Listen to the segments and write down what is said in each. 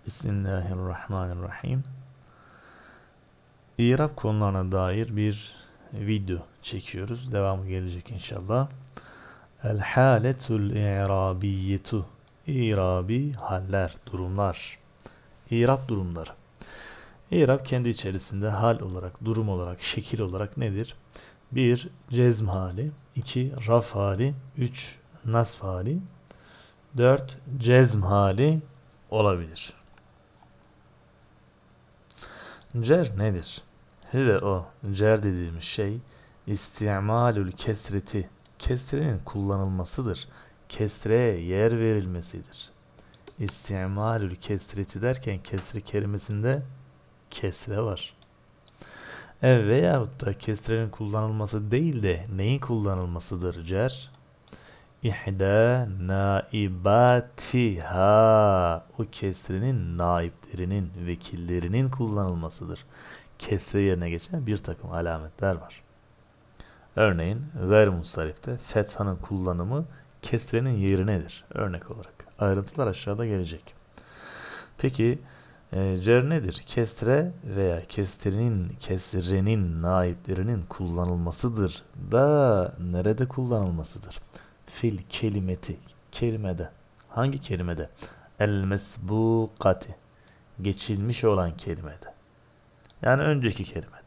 Bismillahirrahmanirrahim. İrab konularına dair bir video çekiyoruz. Devamı gelecek inşallah. El haletul i'rabiyyetu. İrabi haller, durumlar. İrab durumları. İrab kendi içerisinde hal olarak, durum olarak, şekil olarak nedir? 1. Cezm hali. 2. Raf hali. 3. Nasb hali. 4. Cezm hali olabilir. Cer nedir? Ve o cer dediğimiz şey istimalül kesreti, kesrenin kullanılmasıdır. Kesreye yer verilmesidir. İstimalül kesreti derken kesri kelimesinde kesre var. Veyahut da kesrenin kullanılması değil de neyin kullanılmasıdır cer? İhda naibatiha, o kesrenin naiplerinin, vekillerinin kullanılmasıdır. Kesre yerine geçen bir takım alametler var. Örneğin ver musarifte fethanın kullanımı kesrenin yerinedir. Örnek olarak. Ayrıntılar aşağıda gelecek. Peki cer nedir? Kesre veya kesrenin naiplerinin kullanılmasıdır da nerede kullanılmasıdır? Fil kelimeti, kelimede. Hangi kelimede? El mesbukati, geçilmiş olan kelimede. Yani önceki kelimede.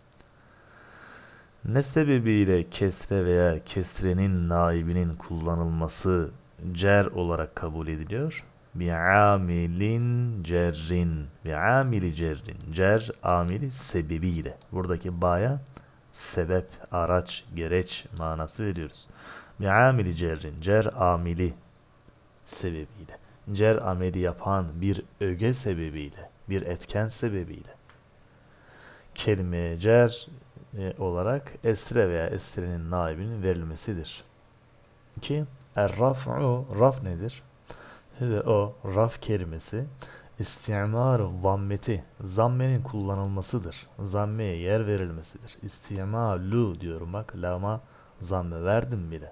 Ne sebebiyle kesre veya kesrenin naibinin kullanılması cer olarak kabul ediliyor? Bi'amilin cerrin. Bi'amili cerrin. Cer amili sebebiyle. Buradaki ba'ya sebep, araç, gereç manası veriyoruz. Bi'amili cerrin. Cer amili sebebiyle. Cer ameli yapan bir öge sebebiyle. Bir etken sebebiyle. Kelimeye cer olarak esre veya esrenin naibinin verilmesidir. 2. Er-raf'u, raf nedir? Ve o raf kelimesi isti'mar-ı zammeti, zammenin kullanılmasıdır. Zammeye yer verilmesidir. İsti'malu diyorum, bak lama zamme verdim bile.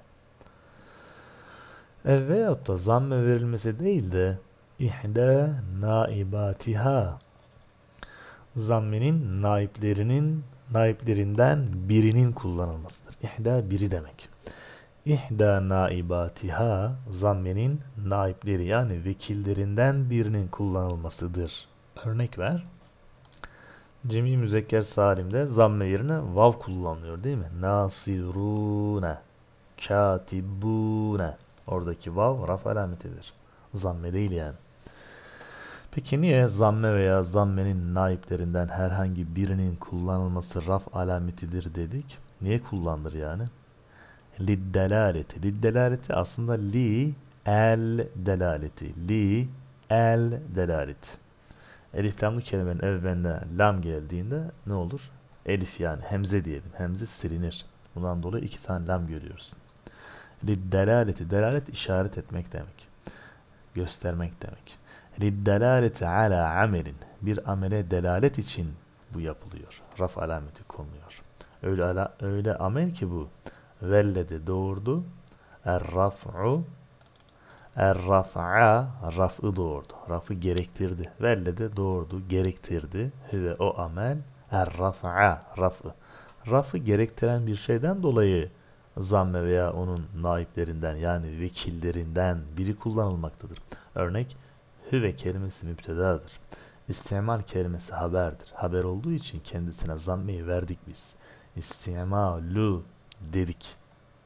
Veyahut da zamme verilmesi değil de ihda naibatiha, zammenin naiplerinden birinin kullanılmasıdır. İhda biri demek. İhda naibatiha, zammenin naipleri yani vekillerinden birinin kullanılmasıdır. Örnek ver. Cemi müzekker salimde zamme yerine vav kullanılıyor değil mi? Nasirune, katibune. Oradaki vav raf alametidir. Zamme değil yani. Peki niye zamme veya zammenin naiplerinden herhangi birinin kullanılması raf alametidir dedik? Niye kullanılır yani? Liddelaleti. Liddelaleti aslında li el delaleti. Li el delaleti. Elif lamlı kelimenin evveline lam geldiğinde ne olur? Elif yani hemze diyelim. Hemze silinir. Bundan dolayı iki tane lam görüyoruz. Liddelaleti. Delalet işaret etmek demek. Göstermek demek. Liddelaleti ala amelin. Bir amele delalet için bu yapılıyor. Raf alameti konuluyor. Öyle amel ki bu. Vellede doğurdu. Er-raf'u, er-raf'a, raf'ı doğurdu. Raf'ı gerektirdi. Vellede doğurdu, gerektirdi. Ve o amel er-raf'a, raf'ı. Raf'ı gerektiren bir şeyden dolayı zamme veya onun naiplerinden yani vekillerinden biri kullanılmaktadır. Örnek, hüve kelimesi müptedadır. İstimal kelimesi haberdir. Haber olduğu için kendisine zammeyi verdik biz. İstimalu dedik.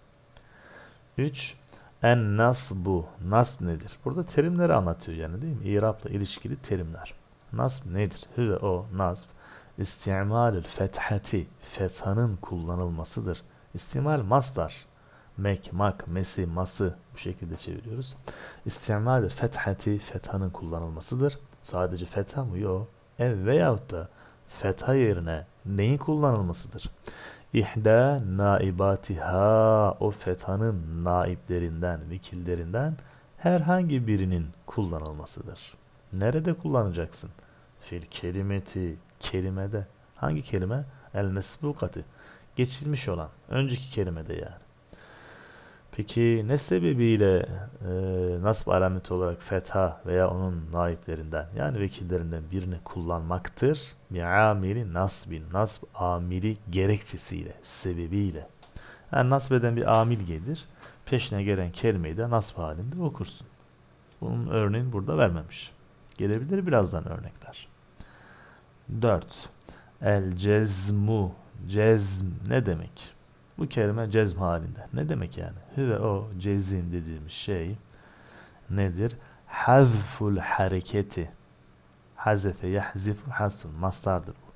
3. En nasbu. Nasb nedir? Burada terimleri anlatıyor yani değil mi? İrabla ilişkili terimler. Nasb nedir? Hüve o nasb. İstimalül fethati. Fethanın kullanılmasıdır. İstimal masdar. Mek, mak, mesi, ması bu şekilde çeviriyoruz. İstimalül fethati. Fethanın kullanılmasıdır. Sadece fetha mı? Yok. Veyahut da fetha yerine neyin kullanılmasıdır? İhda naibatiha, o fethanın naiplerinden, vekillerinden herhangi birinin kullanılmasıdır. Nerede kullanacaksın? Fil kelimeti, kelimede. Hangi kelime? El mesbukati, geçilmiş olan, önceki kelimede yani. Peki ne sebebiyle nasb alameti olarak fetha veya onun naiplerinden yani vekillerinden birini kullanmaktır? Bi'amili nasbin, nasb amili gerekçesiyle, sebebiyle. Yani nasb eden bir amil gelir, peşine gelen kelimeyi de nasb halinde okursun. Bunun örneğini burada vermemiş. Gelebilir birazdan örnekler. 4. El cezmu. Cezm ne demek? Bu kelime cezm halinde. Ne demek yani? Hüve o cezim dediğimiz şey nedir? Hazful hareketi. Hazefe yahzifu hasun. Mastardır bu.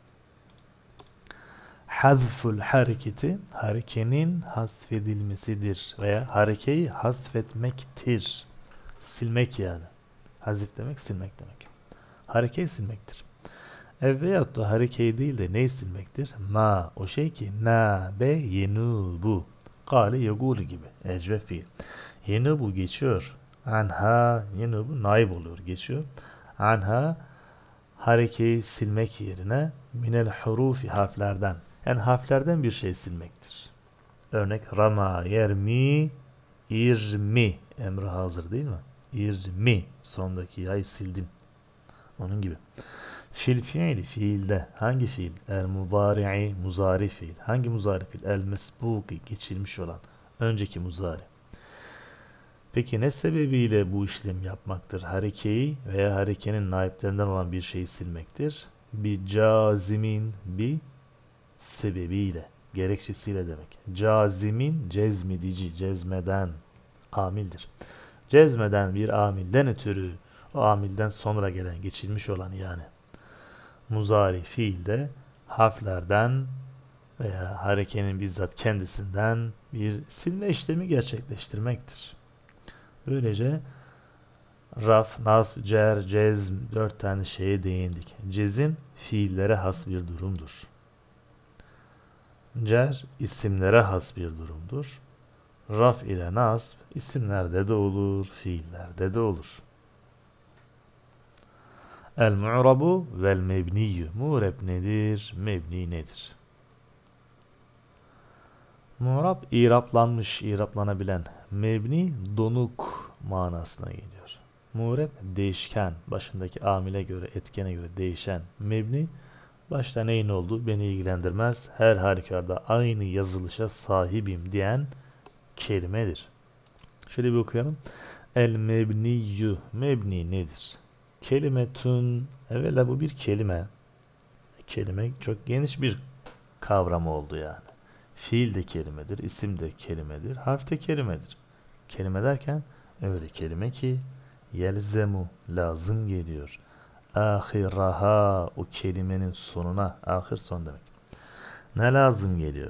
Hazful hareketi harekenin hasfedilmesidir veya harekeyi hasfetmektir. Silmek yani. Hazif demek silmek demek. Harekeyi silmektir. Veyahut da harekeyi değil de neyi silmektir? Ma o şey ki na be yenubu. Kale yegulu gibi. Ecve fiil. Yenubu geçiyor. Anha yenubu naib oluyor geçiyor. Anha harekeyi silmek yerine minel hurufi harflerden. Yani harflerden bir şey silmektir. Örnek rama yermi irmi. Emri hazır değil mi? İrmi. Sondaki yayı sildin. Onun gibi. Fil fiili fiilde. Hangi fiil? El mudari'i muzari fiil. Hangi muzari fiil? El mesbuki geçilmiş olan. Önceki muzari. Peki ne sebebiyle bu işlem yapmaktır? Harekeyi veya harekenin naiplerinden olan bir şeyi silmektir. Bir cazimin bir sebebiyle. Gerekçesiyle demek. Cazimin cezmedici, cezmeden amildir. Cezmeden bir amilden ötürü o amilden sonra gelen geçilmiş olan yani muzari fiilde harflerden veya harekenin bizzat kendisinden bir silme işlemi gerçekleştirmektir. Böylece raf, nasb, cer, cezm 4 tane şeye değindik. Cezim fiillere has bir durumdur. Cer isimlere has bir durumdur. Raf ile nasb isimlerde de olur, fiillerde de olur. El mu'rabu vel mebniyyü. Mu'reb nedir? Mebni nedir? Mu'rab iraplanmış, iraplanabilen. Mebni donuk manasına geliyor. Mu'reb değişken, başındaki amile göre, etkene göre değişen. Mebni başta neyin olduğu beni ilgilendirmez. Her halükarda aynı yazılışa sahibim diyen kelimedir. Şöyle bir okuyalım. El mebniyyü. Mebni nedir? Kelimetün. Evvela bu bir kelime. Kelime çok geniş bir kavram oldu yani. Fiil de kelimedir, isim de kelimedir, harf de kelimedir. Kelime derken öyle kelime ki yelzemu lazım geliyor. Ahiraha o kelimenin sonuna, ahir son demek. Ne lazım geliyor?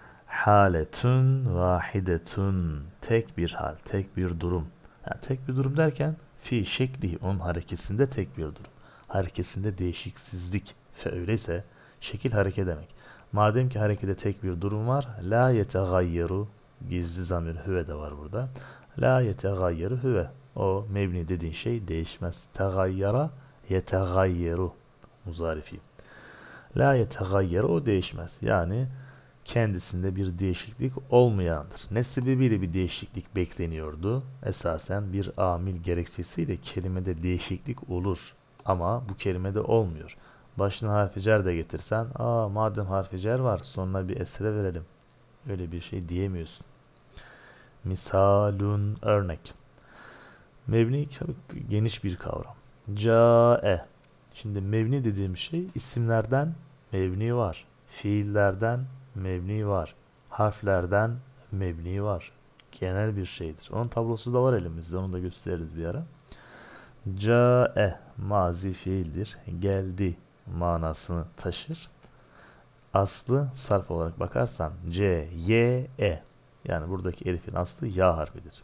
Haletun vahidetun tek bir hal, tek bir durum. Yani tek bir durum derken fi şekli onun harekesinde tek bir durum. Harekesinde değişiksizlik. Fe öyleyse şekil hareket demek. Madem ki harekede tek bir durum var, la yetegayyeru gizli zamir hüve de var burada. La yetegayyeru hüve. O mebni dediğin şey değişmez. Tegayyara yetegayyeru muzarifi. La yetegayyeru o değişmez. Yani kendisinde bir değişiklik olmayandır. Ne sebebiyle bir değişiklik bekleniyordu? Esasen bir amil gerekçesiyle kelimede değişiklik olur. Ama bu kelimede olmuyor. Başına harfi cer de getirsen, madem harfi cer var sonuna bir esre verelim. Öyle bir şey diyemiyorsun. Misalun örnek. Mebni tabii geniş bir kavram. Câe. Şimdi mebni dediğim şey isimlerden mebni var. Fiillerden mebni var. Harflerden mebni var. Genel bir şeydir. Onun tablosu da var elimizde. Onu da gösteririz bir ara. Câe mazi fiildir. Geldi manasını taşır. Aslı sarf olarak bakarsan C, Y, E. Yani buradaki elifin aslı ya harfidir.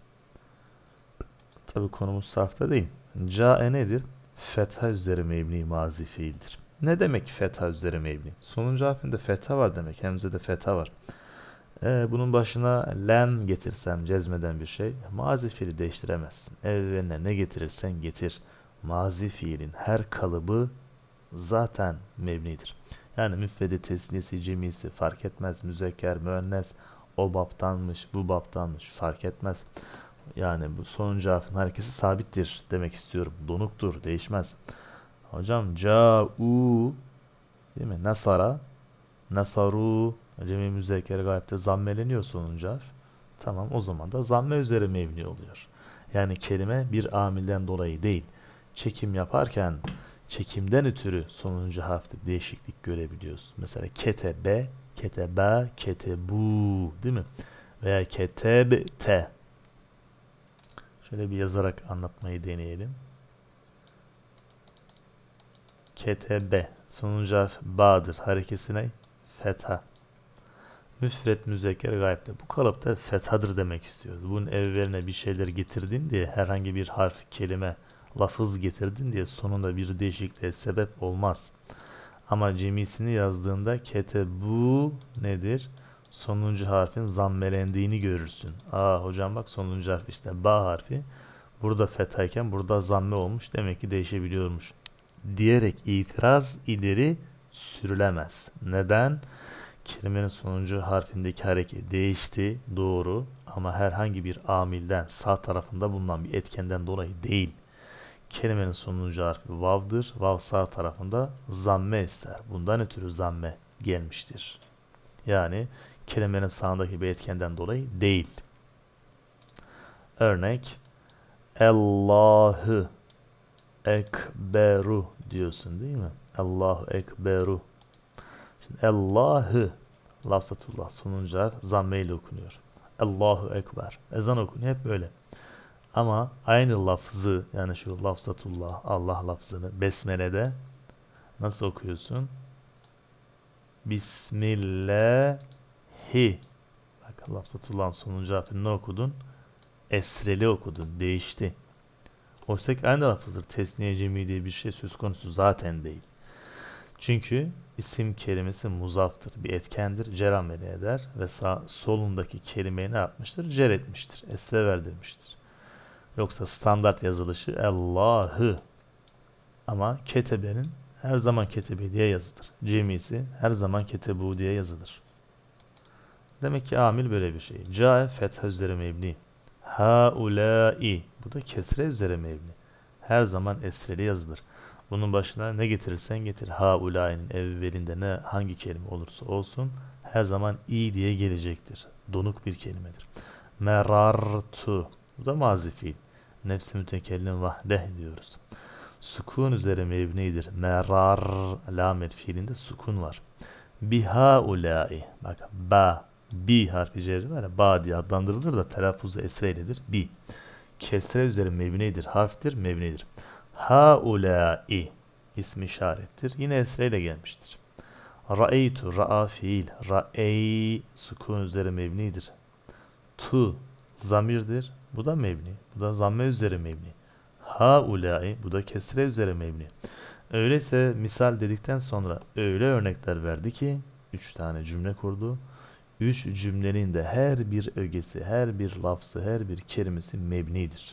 Tabi konumuz sarfta değil. Câe nedir? Fetha üzeri mebni mazi fiildir. Ne demek fetha üzeri mebni? Sonuncu harfinde fetha var demek. Hemzede fetha var. Bunun başına lem getirsem cezmeden bir şey. Mazi fiili değiştiremezsin. Evveline ne getirirsen getir. Mazi fiilin her kalıbı zaten mebnidir. Yani müfredi, tesniyesi, cemisi fark etmez. Müzekker, müennes O baptanmış, bu baptanmış fark etmez. Yani bu sonuncu harfin harekesi sabittir demek istiyorum. Donuktur, değişmez. Hocam ca'u değil mi? Nasara, nasaru cemi müzekker gayipte zammeleniyor sonuncu harf. Tamam o zaman da zamme üzere mebni oluyor. Yani kelime bir amilden dolayı değil. Çekim yaparken çekimden ötürü sonuncu harfte değişiklik görebiliyoruz. Mesela ketebe, keteba, ketebu değil mi? Veya ketebte. Şöyle bir yazarak anlatmayı deneyelim. Ketebe. Sonuncu harf ba'dır. Harekesine fetha. Müsret müzekker gayipte. Bu kalıpta fethadır demek istiyoruz. Bunun evveline bir şeyler getirdin diye herhangi bir harf, kelime, lafız getirdin diye sonunda bir değişikliğe sebep olmaz. Ama cemisini yazdığında ketebu nedir? Sonuncu harfin zammelendiğini görürsün. Aa hocam bak sonuncu harf işte ba harfi. Burada fethayken burada zamme olmuş. Demek ki değişebiliyormuş. Diyerek itiraz ileri sürülemez. Neden? Kelimenin sonuncu harfindeki hareket değişti. Doğru. Ama herhangi bir amilden sağ tarafında bulunan bir etkenden dolayı değil. Kelimenin sonuncu harfi vav'dır. Vav sağ tarafında zamme ister. Bundan ötürü zamme gelmiştir. Yani kelimenin sağındaki bir etkenden dolayı değil. Örnek Allahu Ekberu diyorsun değil mi? Allahu Ekberu. Şimdi Allahu lafzatullah sonuncu harf zamme ile okunuyor. Allahu Ekber. Ezan okunuyor hep böyle. Ama aynı lafzı yani şu lafzatullah Allah lafzını besmelede nasıl okuyorsun? Bismillahi. Bak lafzatullah'ın sonuncu harfini ne okudun? Esreli okudun. Değişti. Oysa ki aynı lafızdır. Tesniye cemi diye bir şey söz konusu zaten değil. Çünkü isim kelimesi muzaftır. Bir etkendir. Cer ameli eder ve solundaki kelimeyi ne yapmıştır? Cer etmiştir. Esre verdirmiştir. Yoksa standart yazılışı Allah'ı. Ama ketebenin her zaman ketebe diye yazılır. Cemisi her zaman ketebu diye yazılır. Demek ki amil böyle bir şey. Cae fetha üzere mebni. Haulâi. Bu da kesre üzere mebni. Her zaman esreli yazılır. Bunun başına ne getirirsen getir. Haulâi'nin evvelinde ne hangi kelime olursa olsun her zaman i diye gelecektir. Donuk bir kelimedir. Merartu. Bu da mazi fiil. Nefsi mütekellim vahdeh diyoruz. Sukun üzere mebnidir. Merar lamel fiilinde sukun var. Bihaulâi. Bak ba bi harfi cerri var ya ba diye adlandırılır da telaffuzu esreyledir. Bi. Kesre üzeri mebnidir. Harftir, mebnidir. Haulâi ismi işarettir. Yine esreyle gelmiştir. Ra'eytu, ra'a fiil. Ra'ey sukun üzeri mebnidir. Tu zamirdir. Bu da mebni. Bu da zamme üzeri mebni. Haulâi bu da kesre üzeri mebni. Öyleyse misal dedikten sonra öyle örnekler verdi ki 3 tane cümle kurdu. 3 cümlenin de her bir ögesi, her bir lafzı, her bir kelimesi mebnidir.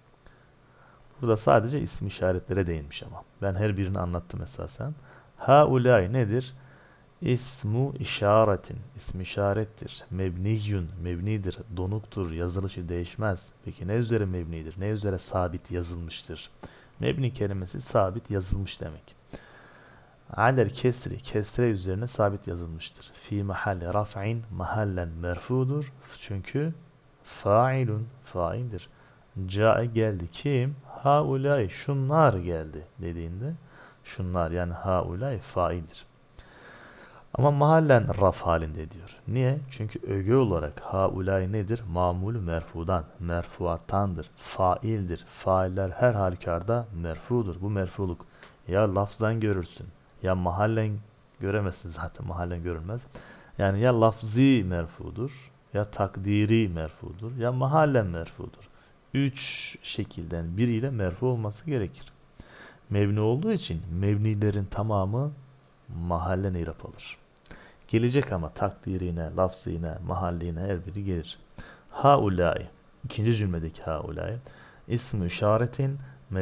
Burada sadece isim işaretlere değinmiş ama. Ben her birini anlattım esasen. Haulâi nedir? İsmu işaretin. İsmi işarettir. Mebniyun. Mebnidir. Donuktur. Yazılışı değişmez. Peki ne üzere mebnidir? Ne üzere sabit yazılmıştır? Mebni kelimesi sabit yazılmış demek. Alel kesri. Kesre üzerine sabit yazılmıştır. Fi mahalle raf'in mahallen merfudur. Çünkü failun. Faildir. Cae geldi. Kim? Haulay. Şunlar geldi dediğinde şunlar yani haulay faildir. Ama mahallen raf halinde diyor. Niye? Çünkü öge olarak haulay nedir? Mamulü merfudan, merfuattandır, faildir. Failler her halükarda merfudur. Bu merfuluk ya lafzan görürsün ya mahallen göremezsin zaten mahallen görülmez. Yani ya lafzi merfudur ya takdiri merfudur ya mahallen merfudur. 3 şekilden biriyle merfu olması gerekir. Mebni olduğu için mebnilerin tamamı mahallen irap alır. Gelecek ama takdirine, lafzine, mahalline her biri gelir. Haulâi. İkinci cümledeki haulâi. İsmi işaretin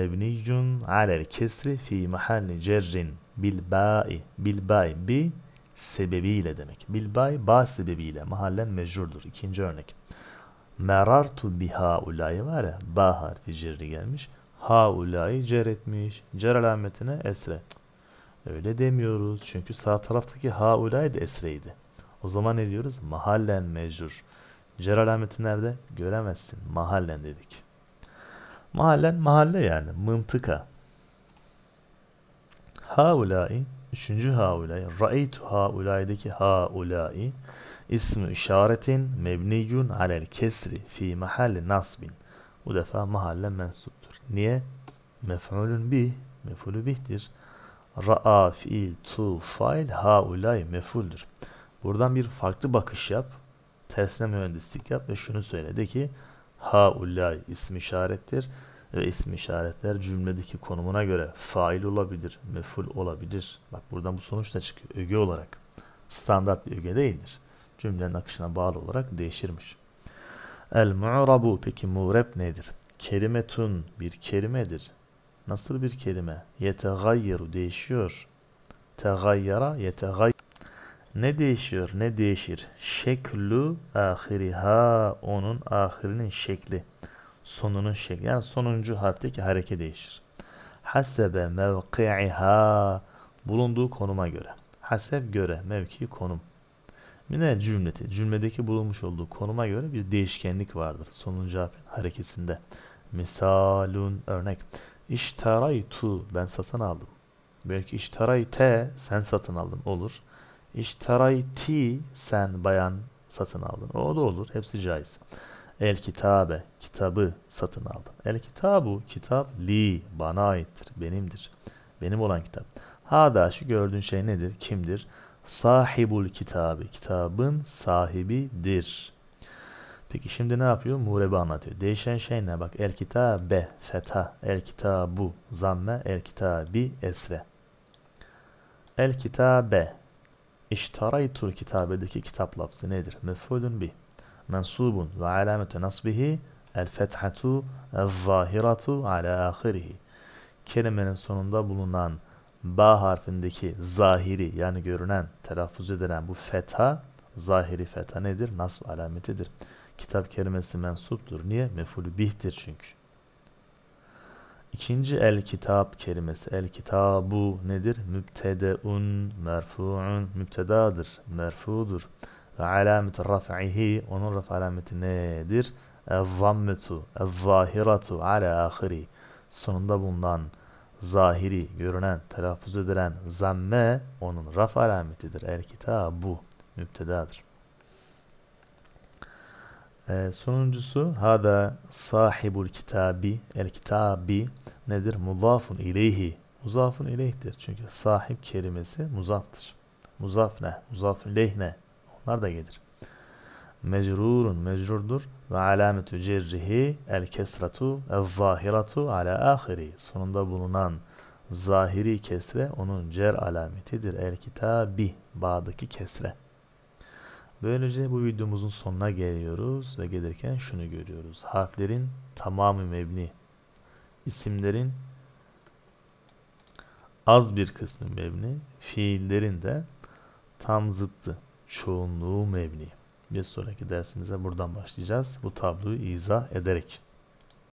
mebnicun alel kesri fi mahalli cerrin bil ba'i. Bil ba'i. Bi sebebiyle demek. Bilbay ba sebebiyle mahallen mecrurdur. İkinci örnek. Merartu bihaulâi var ya, ba harfi cerri gelmiş. Haulâi cer etmiş. Cer alametine esre. Öyle demiyoruz. Çünkü sağ taraftaki haulâi de esreydi. O zaman ne diyoruz? Mahallen mecrur. Cer alameti nerede? Göremezsin. Mahallen dedik. Mahallen mahalle yani. Mıntıka. Haulâi. Üçüncü haulâi. Ra'eytu haulâideki haulâi. İsmi işaretin mebniyun alel kesri fi mahalli nasbin. Bu defa mahalle mensuptur. Niye? Mef'ulün bih. Mef'ulü bihtir. Ra'a fiil tu fail haulâi mef'uldür. Buradan bir farklı bakış yap. Tersine mühendislik yap ve şunu söyle. De ki haulâi ismi işarettir ve ismi işaretler cümledeki konumuna göre fail olabilir, mef'ul olabilir. Bak buradan bu sonuç da çıkıyor. Öge olarak. Standart bir öge değildir. Cümlenin akışına bağlı olarak değişirmiş. El-mu'rabu, peki mu'reb nedir? Kelimetun, bir kelimedir. Nasıl bir kelime? Yetegayyeru, değişiyor. Tegayyara yetegayyer. Ne değişiyor, ne değişir? Şeklu ahiriha, onun ahirinin şekli. Sonunun şekli. Yani sonuncu harfteki hareke değişir. Hasebe mevki'iha, bulunduğu konuma göre. Haseb göre, mevki konum. Mine cümleti, cümledeki bulunmuş olduğu konuma göre bir değişkenlik vardır sonuncu harfin harekesinde. Misalun, örnek. İştaraytu, ben satın aldım. Belki iştarayte, sen satın aldın, olur. İştarayti, sen bayan satın aldın. O da olur. Hepsi caiz. El kitabe, kitabı satın aldın. El kitabu, kitap li, bana aittir, benimdir. Benim olan kitap. Hada, şu gördüğün şey nedir? Kimdir? Sahibul kitabı, kitabın sahibidir. Peki şimdi ne yapıyor? Muğrebi anlatıyor. Değişen şey ne? Bak, el kitabe, fetha, el kitabu, zamme, el kitabi, esre. El kitabe, İştaraytul kitabedeki kitap lafzı nedir? Mef'ulun bih. Mensubun ve alametu nasbihi el fethatu el zahiratu ala ahirihi. Kelimenin sonunda bulunan ba harfindeki zahiri, yani görünen, telaffuz edilen bu fetha, zahiri fetha nedir? Nasb alametidir. Kitap kelimesi mensuptur. Niye? Mef'ulü bih'tir çünkü. İkinci el kitap kelimesi. El kitabu nedir? Mübtedeun merfu'un, mübtedadır, merfudur. Ve alametu raf'ihi, onun raf alameti nedir? Ez-zammetu, ez-zahiratu ala ahiri. Sonunda bulunan zahiri, görünen, telaffuz edilen zamme onun raf alametidir. El kitabu mübtedadır. Sonuncusu hada sahibul kitabi, el kitabi nedir? Muzafun ileyhi. Muzafun ileyhtir. Çünkü sahip kelimesi muzaftır. Muzaf ne? Muzafun ileyh ne? Onlar da gelir. Mecrurun, mecrurdur. Ve alametu cerrihi el kesratu el zahiratu ala ahiri. Sonunda bulunan zahiri kesre onun cer alametidir. El kitabi, bağdaki kesre. Böylece bu videomuzun sonuna geliyoruz ve gelirken şunu görüyoruz. Harflerin tamamı mebni, isimlerin az bir kısmı mebni, fiillerin de tam zıttı, çoğunluğu mebni. Bir sonraki dersimize buradan başlayacağız. Bu tabloyu izah ederek.